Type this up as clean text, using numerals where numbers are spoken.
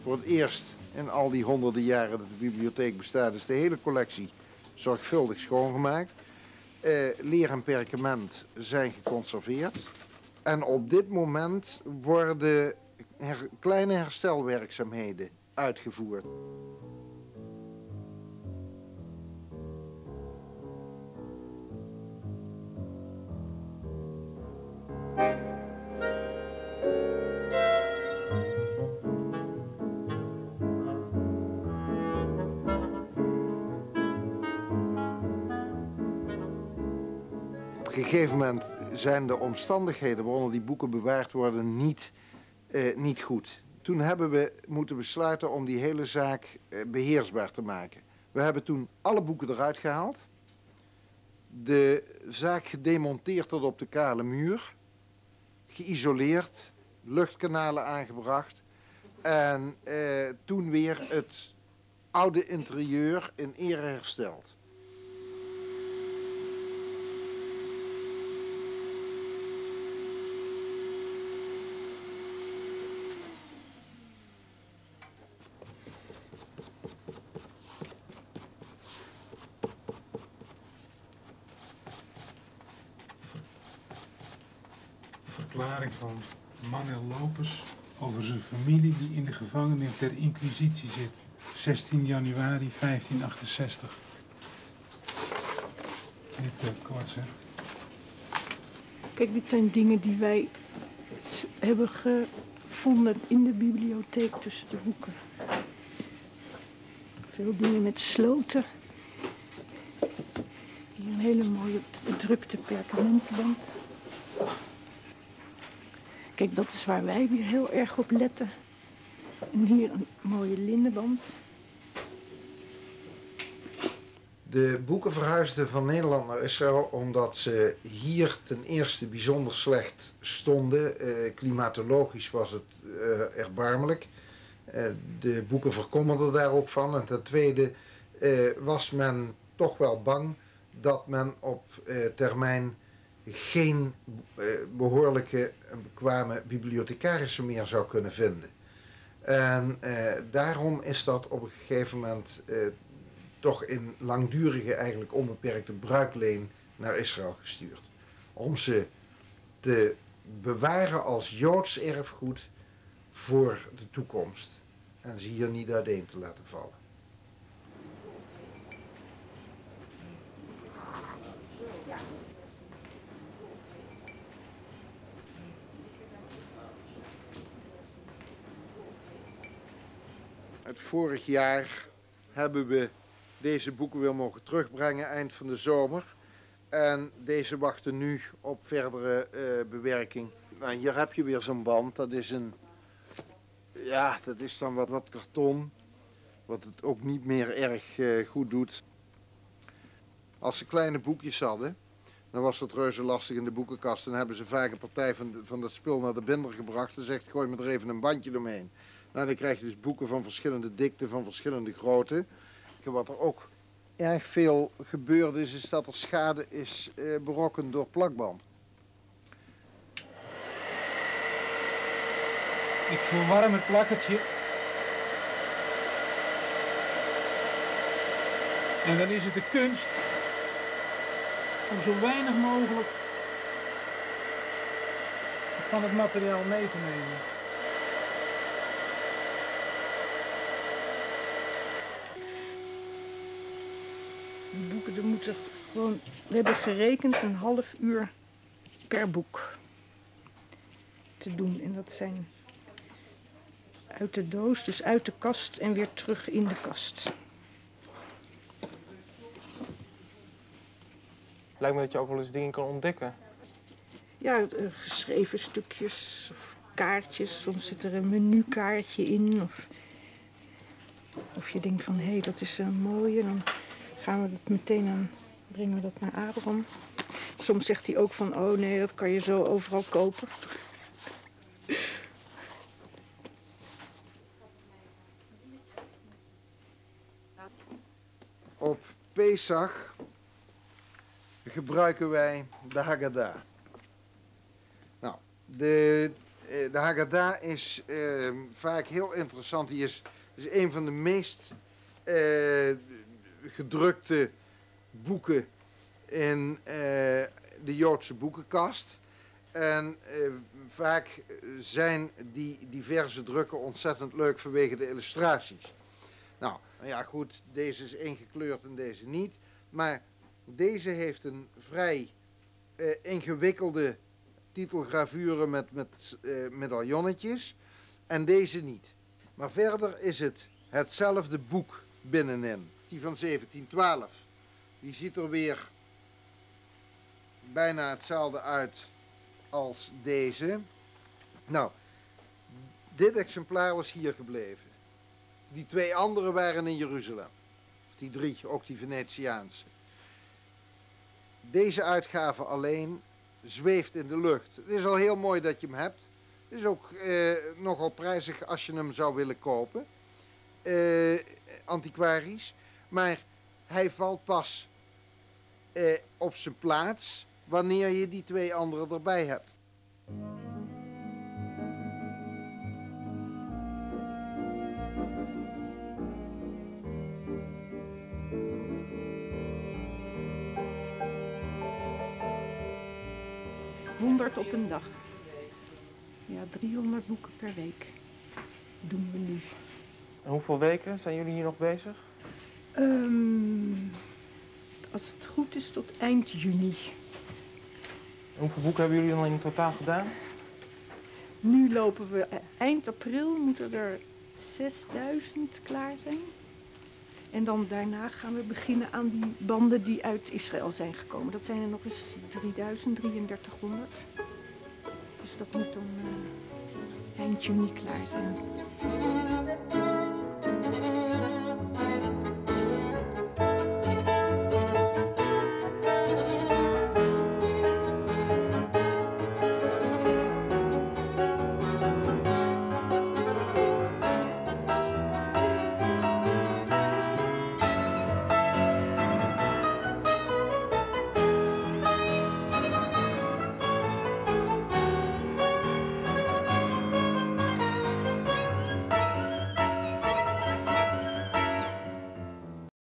Voor het eerst in al die honderden jaren dat de bibliotheek bestaat, is de hele collectie zorgvuldig schoongemaakt. Leer en perkament zijn geconserveerd. En op dit moment worden kleine herstelwerkzaamheden uitgevoerd. Op een gegeven moment zijn de omstandigheden waaronder die boeken bewaard worden niet goed. Toen hebben we moeten besluiten om die hele zaak beheersbaar te maken. We hebben toen alle boeken eruit gehaald. De zaak gedemonteerd tot op de kale muur. Geïsoleerd, luchtkanalen aangebracht. En toen weer het oude interieur in ere hersteld. Verklaring van Manuel Lopes over zijn familie die in de gevangenis ter Inquisitie zit. 16 januari 1568. Dit kort, zeg. Kijk, dit zijn dingen die wij hebben gevonden in de bibliotheek tussen de boeken. Veel dingen met sloten. Hier een hele mooie bedrukte perkamentenband. Kijk, dat is waar wij weer heel erg op letten. En hier een mooie linnenband. De boeken verhuisden van Nederland naar Israël omdat ze hier ten eerste bijzonder slecht stonden. Klimatologisch was het erbarmelijk. De boeken verkommerden daar ook van. En ten tweede was men toch wel bang dat men op termijn geen behoorlijke en bekwame bibliothecarissen meer zou kunnen vinden. En daarom is dat op een gegeven moment toch in langdurige, eigenlijk onbeperkte bruikleen naar Israël gestuurd. Om ze te bewaren als Joods erfgoed voor de toekomst. En ze hier niet uiteen te laten vallen. Het vorig jaar hebben we deze boeken weer mogen terugbrengen eind van de zomer. En deze wachten nu op verdere bewerking. Nou, hier heb je weer zo'n band. Dat is dat is dan wat karton. Wat het ook niet meer erg goed doet. Als ze kleine boekjes hadden, dan was dat reuze lastig in de boekenkast. Dan hebben ze vaak een partij van dat spul naar de binder gebracht. En zegt, gooi me er even een bandje omheen. Nou, dan krijg je dus boeken van verschillende dikte, van verschillende grootte. Wat er ook erg veel gebeurd is, is dat er schade is berokkend door plakband. Ik verwarm het plakkertje. En dan is het de kunst om zo weinig mogelijk van het materiaal mee te nemen. Die boeken, er moeten gewoon, we hebben gerekend een half uur per boek te doen. En dat zijn uit de doos, dus uit de kast en weer terug in de kast. Lijkt me dat je ook wel eens dingen kan ontdekken. Ja, geschreven stukjes of kaartjes. Soms zit er een menukaartje in. Of je denkt van, hé, dat is een mooie. Dan gaan we dat meteen aan, brengen we dat naar Abraham. Soms zegt hij ook van, oh nee, dat kan je zo overal kopen. Op Pesach gebruiken wij de Haggadah. Nou, de de Haggadah is vaak heel interessant. Die is een van de meest gedrukte boeken in de Joodse boekenkast. En vaak zijn die diverse drukken ontzettend leuk vanwege de illustraties. Nou ja goed, deze is ingekleurd en deze niet. Maar deze heeft een vrij ingewikkelde titelgravure met medaillonnetjes en deze niet. Maar verder is het hetzelfde boek binnenin. Die van 1712. Die ziet er weer bijna hetzelfde uit als deze. Nou, dit exemplaar was hier gebleven. Die 2 andere waren in Jeruzalem. Of die 3, ook die Venetiaanse. Deze uitgave alleen zweeft in de lucht. Het is al heel mooi dat je hem hebt. Het is ook nogal prijzig als je hem zou willen kopen. Antiquarisch. Maar hij valt pas op zijn plaats wanneer je die 2 andere erbij hebt. Op een dag. Ja, 300 boeken per week doen we nu. En hoeveel weken zijn jullie hier nog bezig? Als het goed is tot eind juni. En hoeveel boeken hebben jullie dan in totaal gedaan? Nu lopen we, eind april moeten er 6000 klaar zijn. En dan daarna gaan we beginnen aan die banden die uit Israël zijn gekomen. Dat zijn er nog eens 3300. Dus dat moet dan eind juni klaar zijn.